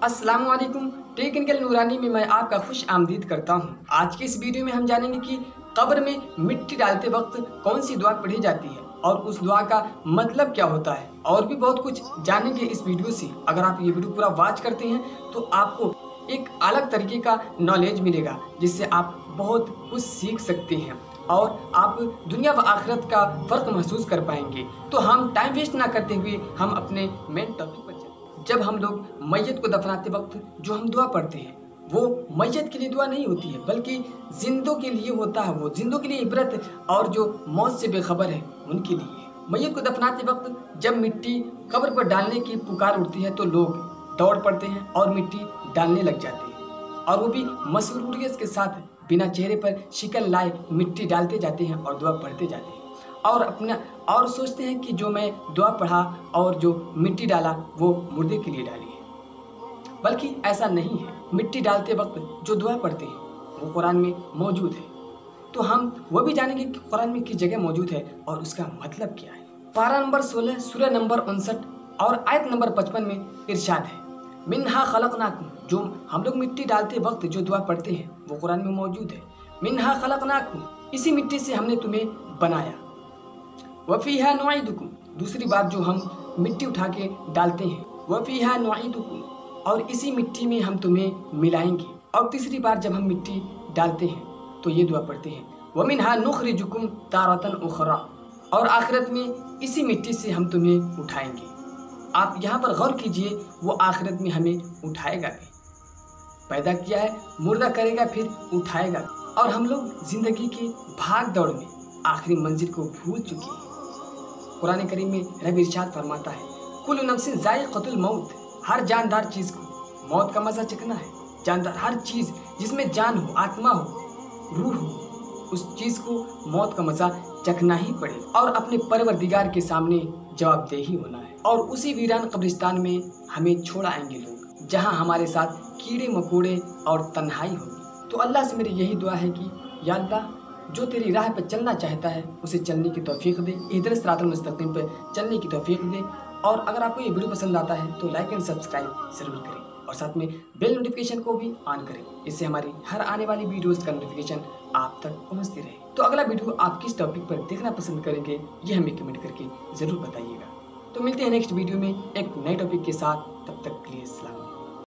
अस्सलाम वालेकुम। टेक्निकल नूरानी में मैं आपका खुश आमदीद करता हूँ। आज की इस वीडियो में हम जानेंगे कि कब्र में मिट्टी डालते वक्त कौन सी दुआ पढ़ी जाती है और उस दुआ का मतलब क्या होता है, और भी बहुत कुछ जानेंगे इस वीडियो से। अगर आप ये वीडियो पूरा वॉच करते हैं तो आपको एक अलग तरीके का नॉलेज मिलेगा, जिससे आप बहुत कुछ सीख सकते हैं और आप दुनिया व आखिरत का फ़र्क महसूस कर पाएंगे। तो हम टाइम वेस्ट ना करते हुए हम अपने मेन टॉपिक पर चलते हैं। जब हम लोग मैयत को दफनाते वक्त जो हम दुआ पढ़ते हैं वो मैयत के लिए दुआ नहीं होती है, बल्कि जिंदों के लिए होता है। वो जिंदों के लिए इबरत और जो मौत से बेखबर है उनके लिए। मैयत को दफनाते वक्त जब मिट्टी कब्र पर डालने की पुकार उठती है तो लोग दौड़ पड़ते हैं और मिट्टी डालने लग जाते हैं, और वो भी मसरूरियत के साथ बिना चेहरे पर शिकन लाए मिट्टी डालते जाते हैं और दुआ पढ़ते जाते हैं और सोचते हैं कि जो मैं दुआ पढ़ा और जो मिट्टी डाला वो मुर्दे के लिए डाली है। बल्कि ऐसा नहीं है। मिट्टी डालते वक्त जो दुआ पढ़ते हैं वो कुरान में मौजूद है। तो हम वो भी जानेंगे कि कुरान में किस जगह मौजूद है और उसका मतलब क्या है। पारा नंबर 16 सूरह नंबर 59 और आयत नंबर 55 में इरशाद है, मिन्हा खलकनाकुम। जो हम लोग मिट्टी डालते वक्त जो दुआ पढ़ते हैं वो कुरान में मौजूद है। मिन्हा खलकनाकुम, इसी मिट्टी से हमने तुम्हें बनाया। वफ़ीहा नुईदुकुम, दूसरी बात जो हम मिट्टी उठा के डालते हैं, वफ़ीहा नुईदुकुम, और इसी मिट्टी में हम तुम्हें मिलाएंगे। और तीसरी बार जब हम मिट्टी डालते हैं तो ये दुआ पढ़ते हैं, वमिन्हा नुखरिजुकुम तारतन उखरा, और आखिरत में इसी मिट्टी से हम तुम्हें उठाएंगे। आप यहाँ पर गौर कीजिए, वो आखिरत में हमें उठाएगा भी। पैदा किया है, मुर्दा करेगा, फिर उठाएगा। और हम लोग जिंदगी की भाग दौड़ में आखिरी मंजिल को भूल चुके हैं। कुरान करीम में रब इरशाद फरमाता है, कुल्लु नफ्सिन ज़ाइक़तुल मौत, हर जानदार चीज़ को मौत का मज़ा चखना है। जानदार हर चीज़ जिसमें जान हो, आत्मा हो, रूह हो, उस चीज़ को मौत का मज़ा चखना ही पड़ेगा और अपने परवरदिगार के सामने जवाबदेही होना है। और उसी वीरान कब्रिस्तान में हमें छोड़ आएंगे लोग, जहाँ हमारे साथ कीड़े मकोड़े और तन्हाई होगी। तो अल्लाह से मेरी यही दुआ है कि या अल्लाह, जो तेरी राह पर चलना चाहता है उसे चलने की तौफीक दे, इहदिना सिरातल मुस्तकीम पर चलने की तौफीक दे। और अगर आपको ये वीडियो पसंद आता है तो लाइक एंड सब्सक्राइब ज़रूर करें और साथ में बेल नोटिफिकेशन को भी ऑन करें। इससे हमारी हर आने वाली वीडियोज़ का नोटिफिकेशन आप तक पहुँचती रहे। तो अगला वीडियो आप किस टॉपिक पर देखना पसंद करेंगे ये हमें कमेंट करके ज़रूर बताइएगा। तो मिलते हैं नेक्स्ट वीडियो में एक नए टॉपिक के साथ। तब तक के लिए सलाम।